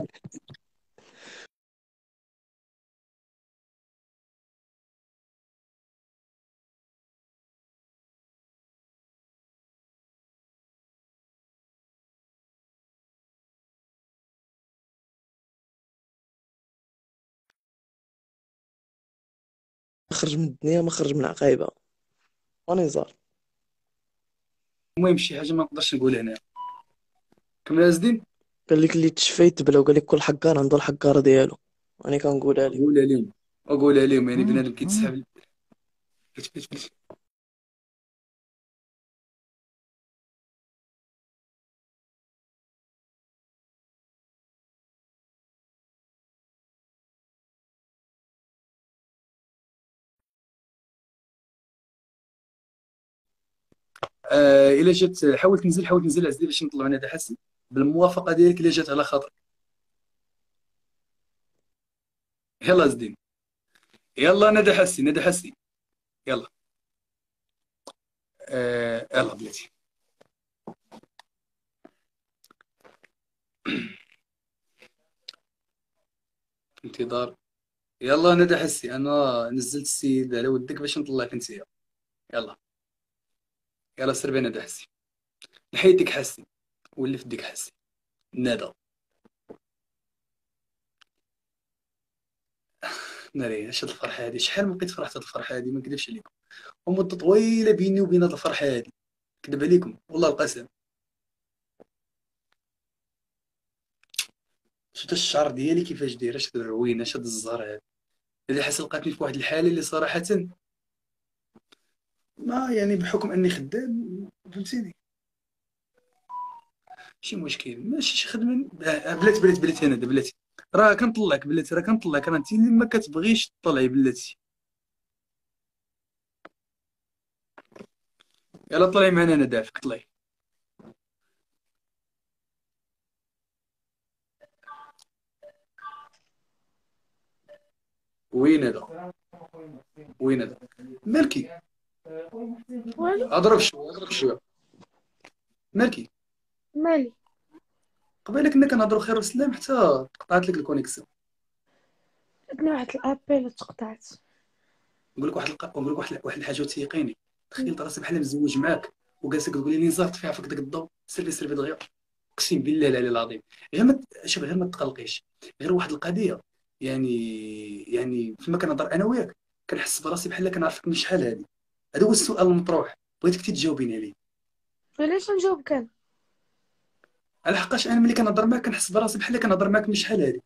خرج من الدنيا ما خرج من عقايبه ونزار. المهم شي حاجه ما نقدرش نقولها هنا. كمل عز الدين. قال لك اللي تشفيت بلا، وقال لك كل حقار عنده الحقاره ديالو، انا كنقولها لك. قولها لهم وقولها لهم، يعني بنادم كيتسحب. بت- بت- بت- آه الا جات حاول تنزل، حاول تنزل عزيزي باش نطلعوا نادي حسن بالموافقه ديالك الا جات على خاطر. يلا زدين. يلا نادي حسي، نادي حسي. يلا. آه يلا بلاتي. انتظار. يلا نادي حسي، انا نزلت السيد على ودك باش نطلعك انت. يلا. يلا سير بين نادي حسي. نحيدك حسي واللي في ديك حسي. نادى. ناري اش هاد الفرحه هادي، شحال ما بقيت فرحت هاد الفرحه هادي ما نكذبش عليكم، ومده طويله بيني وبين هاد الفرحه هادي، نكذب عليكم والله القسم. شفت الشعر ديالي كيفاش داير، اش هاد الروينه، اش هاد الزهر هادي، اللي حاس لقاتني في واحد الحاله اللي صراحه ما يعني بحكم اني خدام فهمتيني شي مشكل، ماشي شي خدمه. آه، بلاتي بلاتي بلاتي انا بلاتي، راه كنطلعك بلاتي، راه كنطلعك، راه انت اللي ما كتبغيش تطلعي بلاتي. يلا طلعي معنا انا دافك، طلعي. وين هذا، وين هذا مالكي؟ والو. اضرب شويه اضرب شويه مالكي؟ مالي. قبيله كنا كنهضروا خير وسلام حتى قطعت لك الكونيكسيون. عندنا واحد الابيل تقطعت. نقول لك واحد الق... نقول لك واحد واحد الحاجه وتيقيني، تخيل راسي بحال مزوج معاك وجالسك تقول لي نزار طفي فيك داك الضوء، سيري سيري دغيا، اقسم بالله العلي العظيم. غير ما ت- شوف غير ما تقلقيش، غير واحد القضيه، يعني يعني فيما كنهضر انا وياك كنحس براسي بحال كنعرفك من شحال هادي. هذا هو السؤال المطروح، بغيتك تجاوبيني عليه. علاش نجاوبك انا؟ على حقاش انا ملي كنهضر معاك كنحس براسي بحال كنهضر معاك من شحال هادي.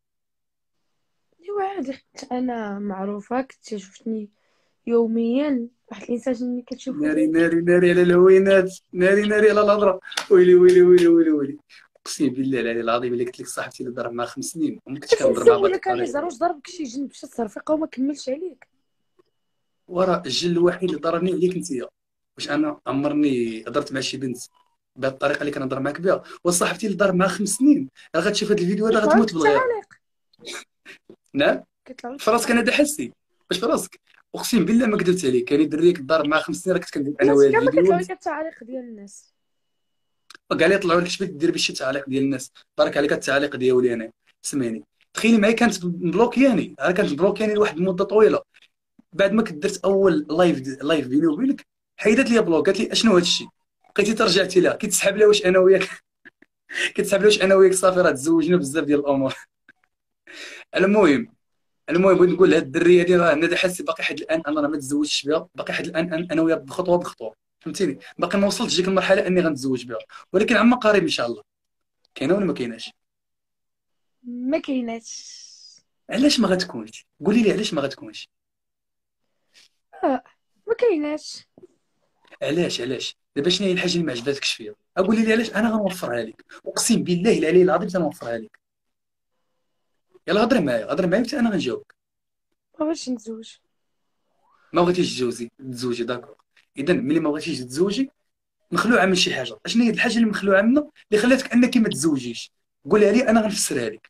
ايوا عادي، حيت انا معروفه كنت شفتني يوميا، واحد الانسان اللي كتشوفو ناري دايما. ناري ناري على الهوينات، ناري ناري على الهضره، ويلي ويلي ويلي ويلي ويلي. اقسم بالله العلي العظيم اللي قلت لك صاحبتي اللي ضرب معها خمس سنين وما كنتش باش كنهضر معها بهذه نسولك الطريقه. انيزار، واش ضربك شي جن باش تصرفيقه وما كملش عليك؟ وراه الجل الوحيد اللي ضرني عليك انت. واش انا عمرني هضرت مع شي بنت بهذه الطريقه اللي كنهضر معاك بها؟ وصاحبتي اللي ضرب معها خمس سنين راه غتشوف هذا الفيديو هذا كيطلعوا لك غتموت بالغيره. التعاليق، نعم. كيطلعوا لك في راسك انا التعاليق. دحستي واش في راسك؟ اقسم بالله ما كذبت عليك، كاين دري كضرب معها خمس سنين راه كنت كندير انا بلاتي وياه كاع ما كيطلعوا الفيديوهات، لك التعاليق ديال الناس. وكاع اللي يطلعوا لك شبيك دير بشي تعاليق ديال الناس. بارك عليك التعاليق ديالي انا، سمعني. تخيلي معايا كانت مبلوكياني، راه كانت مبلوكياني لواحد المده طويله. بعد ما كنت درت اول لايف لايف بيني وبينك حيدت لي بلوك، قالت لي اشنو هذا الشيء، بقيتي ترجعتي لها كيتسحب لها واش انا وياك كيتسحب لها واش انا وياك صافي راه تزوجنا بزاف ديال الامور. المهم المهم بغيت نقول لهاد الدريه هادي راه انا حاسس باقي حد الان انا راه ما تزوجتش بها، باقي حد الان أنا- انا وياها بخطوه بخطوه فهمتيني، باقي ما وصلتش ديك المرحله اني غنتزوج بها، ولكن عما قريب ان شاء الله. كاينه ولا ما كايناش؟ ما كايناش. علاش ما غتكونش؟ قولي لي علاش ما غتكونش؟ اه، ما كايناش. علاش علاش دابا شنو هي الحاجه اللي ما عجباتكش فيها؟ قولي لي علاش، انا غنوفرها لك، اقسم بالله العلي العظيم غنوفرها لك. يلا هضري معايا هضري معايا حتى انا غنجاوبك. ما بغيتش نتزوج. ما بغيتيش تجوزي تزوجي داكور، اذا ملي ما بغيتيش تزوجي مخلوعه من شي حاجه، اشنو هي الحاجه اللي مخلوعه منها اللي خلاتك انك ما تزوجيش؟ قولها لي انا غنفسرها لك.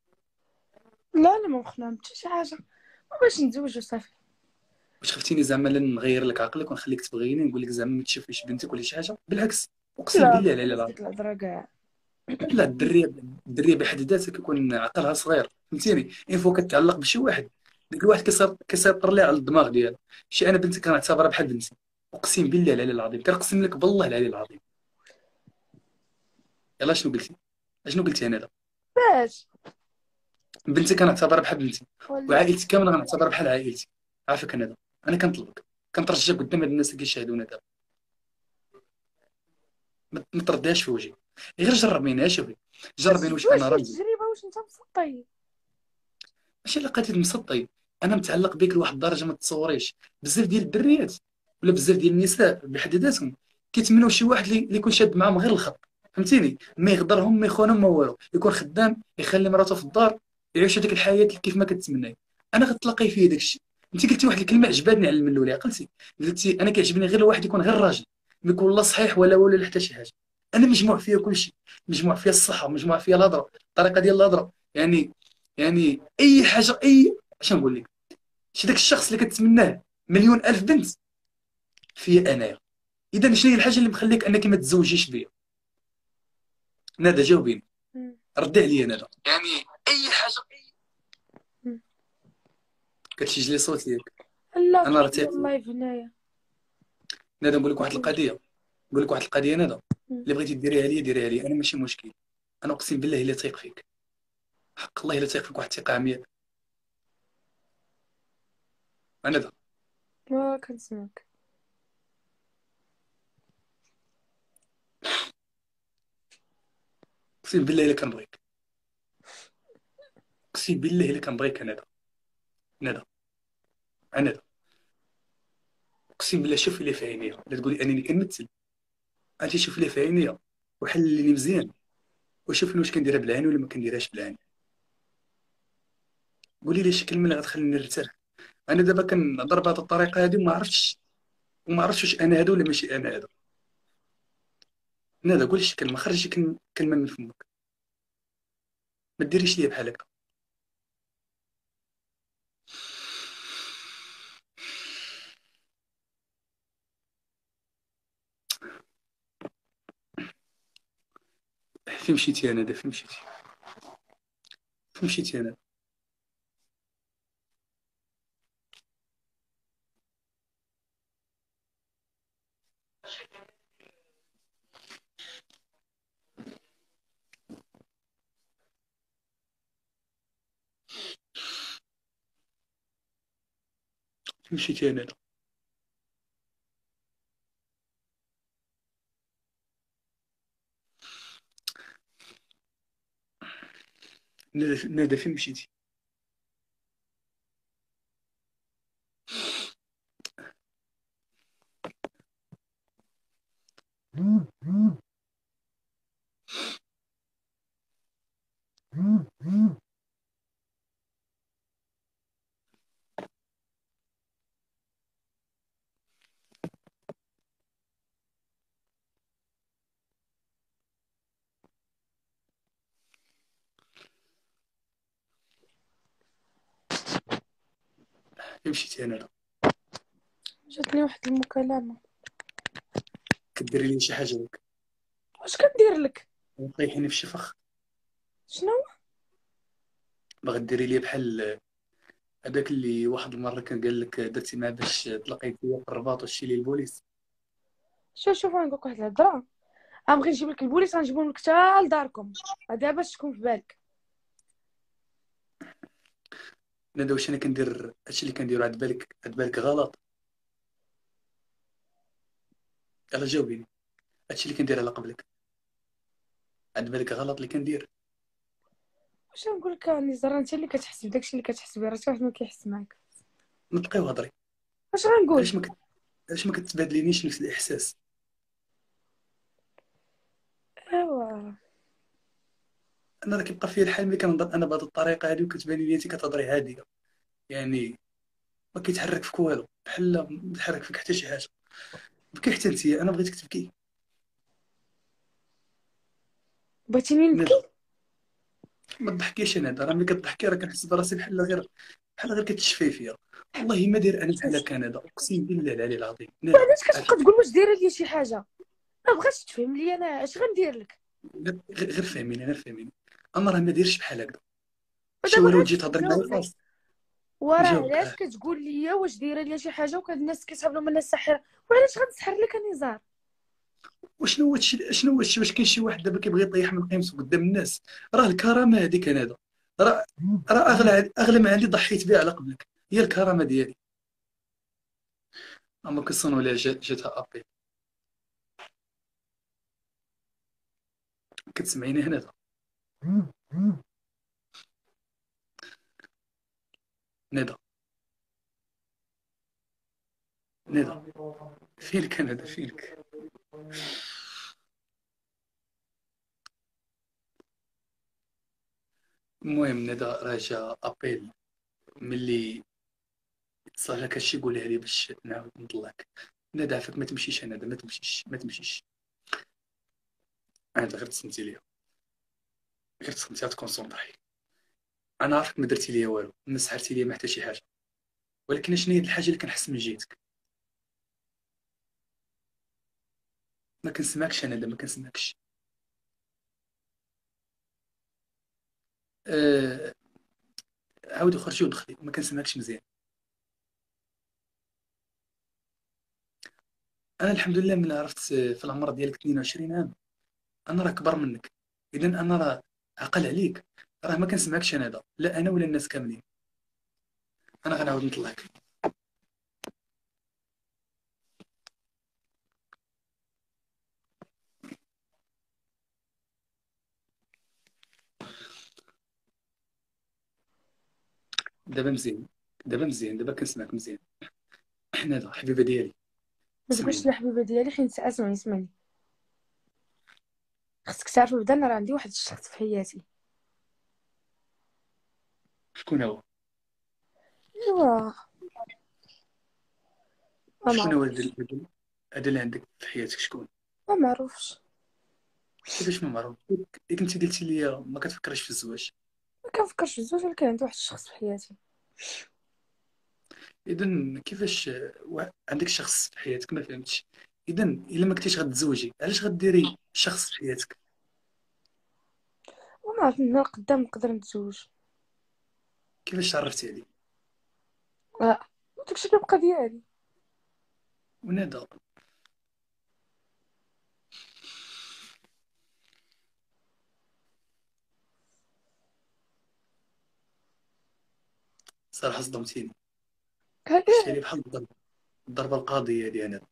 لا انا ما مخلوعه من حتى شي حاجه، ما بغيتش نتزوج وصافي. واش خفتيني زعما لن نغير لك عقلك ونخليك تبغيني، نقول لك زعما ما تشوفيش بنتك ولا شي حاجه؟ بالعكس اقسم لا بالله ما لا لا كاينش لا. ديك الهضره كاع. لا الدريه الدريه بحد ذاتها كيكون عقلها صغير فهمتيني، اين فوا كتعلق بشي واحد ديك الواحد كيسيطر كيسيطر ليه على الدماغ ديالها. شي انا بنتي كنعتبرها بحال بنتي، اقسم بالله العلي العظيم، كنقسم لك بالله العلي العظيم. يلا شنو قلتي؟ شنو قلتي انا؟ لا باش بنتي كنعتبرها بحال بنتي، ولا وعائلتي كامله غنعتبرها بحال عائلتي. عافاك انا دابا، انا كنطلبك كنترجاك قدام هاد الناس اللي كيشاهدونا دابا، ما ما ترديهاش في وجهي، غير جربينها شوفي، جربين واش واش انا فيه راجل. تجربه؟ واش انت مسطي؟ ماشي الا لقيتي مسطي، انا متعلق بك لواحد الدرجه ما تصوريش. بزاف ديال الدريات ولا بزاف ديال النساء بحد ذاتهم كيتمنوا شي واحد اللي اللي يكون شاد معاهم غير الخط فهمتيني، ما يغدرهم ما يخونهم ما والو، يكون خدام يخلي مراته في الدار يعيش هذيك الحياه كيف ما كتمناي. انا غتلاقي فيه داك الشيء. انت قلتي واحد الكلمه عجباتني على الملولي، عقلتي قلتي انا كيعجبني غير الواحد يكون غير راجل، ما يكون لا صحيح ولا ولا لا حتى شي حاجه. انا مجموع فيها كل شيء، مجموع فيها الصحه، مجموع فيها الهضره، الطريقه ديال الهضره، يعني يعني اي حاجه اي اش نقول لك، شي داك الشخص اللي كتمناه مليون الف بنت فيا انايا. اذا شنو هي الحاجه اللي مخليك انك ما تزوجيش بيا؟ ندى جاوبيني، مم. ردي عليا ندى. يعني اي حاجه مم. كتسجلي صوت ياك. لا انا كندير رتيت اللايف هنايا. ندى، نقول لك واحد القضيه، نقول لك واحد القضيه ندى، مم. اللي بغيتي ديريها ليا ديريها ليا انا ماشي مشكل. انا اقسم بالله الا تيق فيك، حق الله الا تيق فيك واحد الثقه عمياء. انا دا ما كنسمعك. اقسم بالله الا كنبغيك، اقسم بالله الا كنبغيك انا دا انا دا انا دا اقسم بالله شوف لي في عينيا، لا تقولي انني كنمثل. انت شوف لي في عينيا وحللني مزيان، وشوف واش كنديرها بالعين ولا ما كنديرهاش بالعين. قولي لي شي كلمه اللي غتخليني نرتاح. انا دابا كنهضر بهذه الطريقه هذه وما عرفتش وما عرفتش واش انا هذا ولا ماشي انا هذا. نادا قول شي كلمه، خرج شي كلمه كلمة من فمك، ما ديريش ليا بحال هكا. فين مشيتي انا دا فين مشيتي فين مشيتي انا فين مشيتي انا دا نادا نادا فين مشيتي؟ فين مشيتي انا دا؟ جاتني واحد المكالمة. كديري لي شي حاجه لك، واش كندير لك؟ طيحيني في شي فخ. شنو؟ باغا ديري لي بحال هذاك اللي واحد المره كان قال لك درتي معاه باش تلاقيتي في الرباط وشتي لي البوليس. شوف شوف غنقول لك واحد الهضره. غنبغي نجيب لك البوليس، غنجيبهم لك حتى لداركم. هذا باش تكون في بالك. نادا واش انا كندير هادشي اللي كنديرو عاد بالك عاد بالك غلط؟ يلا جاوبيني، هادشي اللي كندير على قبلك عاد بالك غلط اللي كندير؟ واش نقول لك نزار؟ انت اللي كتحس بداكشي اللي كتحس به، راه شي واحد ما كيحس معاك. نطقي وهضري. واش غنقول؟ علاش ما كت... علاش ما كتبادلينيش نفس الاحساس؟ ايوا انا راه كيبقى فيا الحال ملي كنهضر انا بهذه الطريقه هذه وكتبان لي انت كتهضري عاديه، يعني ما كيتحرك فيك والو، بحال ما بيتحرك فيك حتى شي حاجه. بكي حتى انت، انا بغيتك تبكي. بغيتيني ندى نبكي؟ ما تضحكيش، انا راه ملي كتضحكي راه كنحس براسي بحال غير بحال غير كتشفي فيا. والله ما داير انا بحال هكا ندى، اقسم بالله العلي العظيم ندى. وعلاش كتبقى تقول واش دايره ليا شي حاجه؟ ما بغاتش تفهم لي انا اش غندير لك. غير غير فهميني غير فهميني، انا راه ما دايرش بحال هكا. شي ودابا ولو غادي تجي تهضر معايا نجاوبك. فاس وراه نجاوبك. علاش اه كتقول لي واش دايره ليا شي حاجه وكاد الناس كتحسب لهم الناس ساحره؟ وعلاش غنسحر لك النزار؟ وشنو هو هادشي شنو هو هادشي؟ واش كاين شي واحد دابا كيبغي يطيح من قيمته قدام الناس؟ راه الكرامه هذيك انا هذا، راه راه اغلى اغلى ما عندي ضحيت بها على قبلك، هي الكرامه ديالي. اما كيصونوا لها جات جاتها ابي. كتسمعيني هنا دا؟ ندى ندى فينك ندى فينك؟ المهم ندى راه جا ابيل ملي صار لك هادشي قولها لي باش نعاود نطلعك. ندى عافاك ما تمشيش ندى، ما تمشيش ما تمشيش. انا غير تسنتي ليا، غير تسنتي تكونسونطري. انا عارفك ما درتي ليا والو، ما سحرتي ليا ما حتى شي حاجه، ولكن شنو هي الحاجه اللي كنحس من جهتك؟ ما كنسمعكش انا، لا ما كنسمعكش. أه... عاودي خرجي ودخلي، ما كنسمعكش مزيان. انا الحمد لله من عرفت في العمر ديالك اثنين وعشرين عام، انا راه كبر منك، اذا انا راه عقل عليك، راه ما كنسمعكش انا دا، لا انا ولا الناس كاملين. انا غنعاود نطلعك. دابا مزيان، دابا مزيان، دابا كنسمعك مزيان. حناده حبيبه ديالي، ما تقولش سمعيني. الحبيبه ديالي، حيت اسمعني اسمعني، خصك تعرف بدا انا راه عندي واحد الشخص في حياتي. شكون هو؟ ايوا ما شكون هو هذا معروفش. ال- هذا اللي عندك في حياتك شكون؟ ما معروفش. كيفاش ما معروف؟ ياك انت قلتي لي ما كتفكريش في الزواج. ما كنفكرش في الزواج، ولكن عندي واحد الشخص في حياتي. اذا كيفاش وا- عندك شخص في حياتك؟ ما فهمتش. اذا الا ما كنتيش غتزوجي علاش غديري شخص في حياتك؟ وما عرفت من هنا لقدام نقدر نتزوج. كيفاش تعرفتي عليه؟ لا، داكشي كيبقى ديالي. ونادى صراحه صدمتيني، درتي لي علاش؟ بحال الضربه، الضربه القاضيه هذه. انا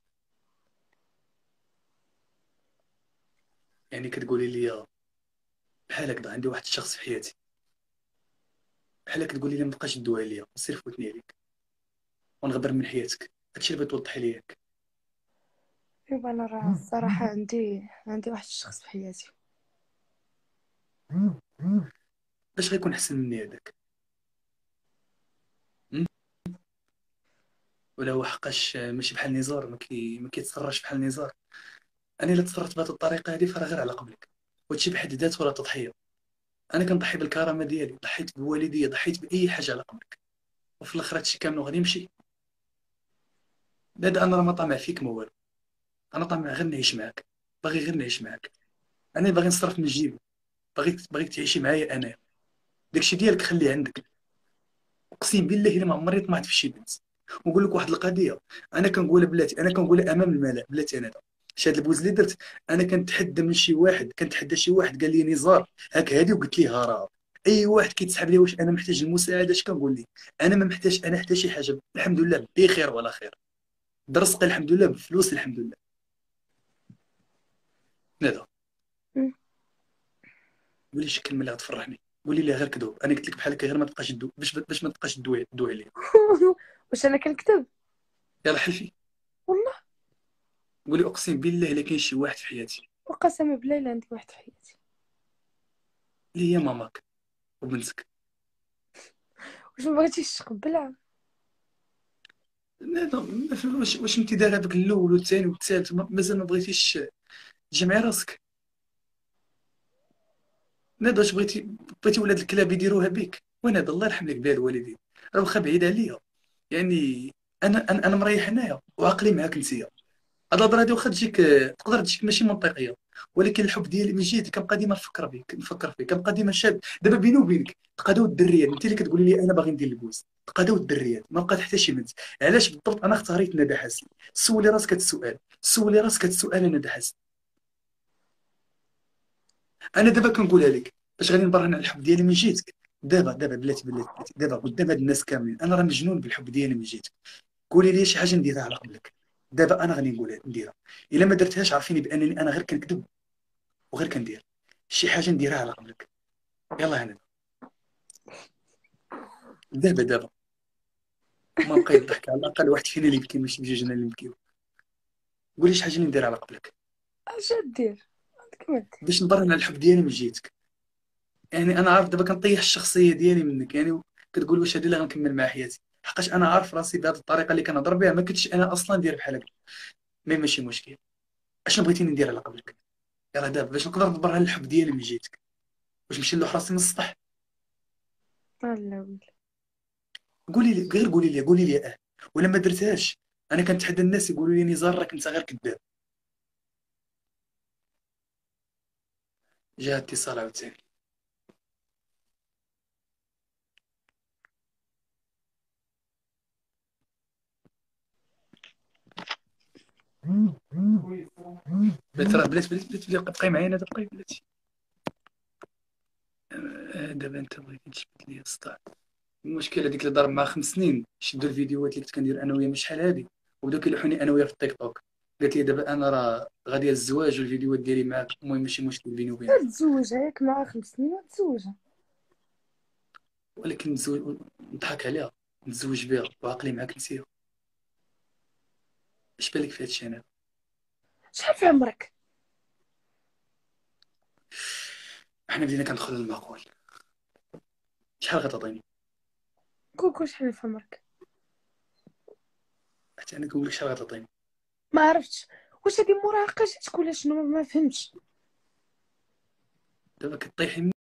يعني كتقولي لي بحال هكذا عندي واحد الشخص في حياتي، بحال هكا تقولي لي ما تبقاش تدوي عليا وسير فوتني عليك ونغبر من حياتك. هادشي اللي بغيت توضحي لي ياك. ايوا انا راه الصراحه عندي عندي واحد الشخص في حياتي. باش غيكون احسن مني هذاك؟ م؟ ولا هو حقاش ماشي بحال نزار، ما كي ما كيتصرفش بحال نزار. انا الا تصرفت بهذه الطريقه هذه فراه غير على قبلك، وهادشي بحد ذاته ولا تضحيه. انا كنضحي بالكرامه ديالي، ضحيت بوالديا، ضحيت باي حاجه على قبلك، وفي الاخر هادشي كامل غادي يمشي. لا دا انا راه ما طامع فيك ما والو، انا طامع غير نعيش معاك، باغي غير نعيش معاك. انا باغي نصرف من جيبي، باغيك باغيك تعيشي معايا انا. داكشي ديالك خليه عندك. اقسم بالله الا ما عمري طمعت في شي بنت. ونقول لك واحد القضيه، انا كنقولها بلاتي، انا كنقولها امام الملأ بلاتي. انا شي هاد البوز اللي درت، انا كنتحدى من شي واحد، كنتحدى شي واحد قال لي نزار هاك هادي، وقلت ليه ها راه. اي واحد كيتسحب لي واش انا محتاج المساعده، اش كنقول ليه؟ انا ما محتاج، انا حتى شي حاجه، الحمد لله بخير ولا خير، برزقي الحمد لله، بفلوس الحمد لله. نادى مم. قولي شي كلمه اللي غتفرحني، قولي لي غير كذوب. انا قلت لك بحال هكا غير ما تبقاش تدوي، باش باش ما تبقاش تدوي تدوي عليا. واش انا كنكذب؟ يلا حلفي، والله قولي اقسم بالله الا كاين شي واحد في حياتي وقسما بالله الا عندي واحد في حياتي. اللي هي ماماك وبنتك. واش ما بغيتيش تقبلها؟ لا لا، ما فهم- واش واش انت داير هذاك الاول والثاني والثالث ما- مازال ما بغيتيش تجمعي راسك؟ نادا واش بغيتي؟ بغيتي ولاد الكلاب يديروها بك؟ ونادا الله يرحم لك بها الوالدين، راه واخا بعيد عليا. يعني انا انا انا مريح هنايا وعقلي معاك انت. هاد الهضره هادي واخا تجيك تقدر تجيك ماشي منطقيه، ولكن الحب ديالي من جهتي كنبقى ديما نفكر بك، نفكر فيك، كنبقى ديما شاد. دابا بيني وبينك تقاداو الدريات، انت اللي كتقولي لي انا باغي ندير البوز، تقاداو الدريات ما بقات حتى شي بنت. علاش بالضبط انا اختاريت ندى حسن؟ سولي راسك هاد السؤال، سولي راسك هاد السؤال. انا ندى حسن، انا دابا كنقولها لك باش غادي نبرهن على الحب ديالي من جهتك. دابا دابا بلاتي بلاتي بلاتي دابا قدام هاد الناس كاملين انا راه مجنون بالحب ديالي من جهتك. قولي لي شي حاجه نديرها على قبلك، دابا انا غادي نقولها نديرها. الا ما درتهاش عرفيني بانني انا غير كنكذب وغير كندير. شي حاجه نديرها على قبلك. يلا هنا دابا دابا، ما بقى يضحك، على الاقل واحد فينا اللي يبكي ماشي بجوجنا اللي نبكيو. قولي شي حاجه اللي نديرها على قبلك اش دير؟ عندك ما دير. باش نبرهن على الحب ديالي من جهتك. يعني انا عارف دابا كنطيح الشخصيه ديالي منك، يعني كتقول واش هادي اللي غنكمل مع حياتي، حقاش انا عارف راسي بهذه الطريقه اللي كنهضر بها ما كنتش انا اصلا ندير بحال هكا. مي ماشي مشكل، اشنو بغيتيني ندير على قبلك؟ يلا دابا باش نقدر نبرهن الحب ديالي من جهتك، واش نمشي نلوح راسي من السطح؟ لا ويلي. قولي لي غير قولي لي قولي لي اه. ولا ما درتهاش انا كنتحدى الناس يقولوا لي نزار راك انت غير كذاب. جا اتصال عاوتاني. بلاتي راه بلاتي بلاتي بلاتي بقاي معايا انا دابا بلاتي. آه، دابا انت بغيتي تجبد لي السطاع. المشكل هذيك اللي ضرب مع خمس سنين شدوا الفيديوهات اللي كنت كندير انا وياه من شحال هادي، وبداو كيلوحوني انا وياه في التيك توك. قالت لي دابا انا راه غادي الزواج والفيديوهات ديالي معاك، المهم ماشي مشكل بيني وبينك. تزوجها ياك مع خمس سنين وتزوجها. ولكن نتزوج نضحك عليها، نتزوج بها وعقلي معاك نسيها. اش بالك في هادشي انا؟ شحال في عمرك؟ حنا بدينا كندخلوا للمعقول. شحال غتعطيني؟ كوكو شحال في عمرك؟ حتى انا كنقول لك شحال غتعطيني. ما عرفتش واش هادي مراهقه جاتك ولا شنو، ما فهمتش. دابا كطيحي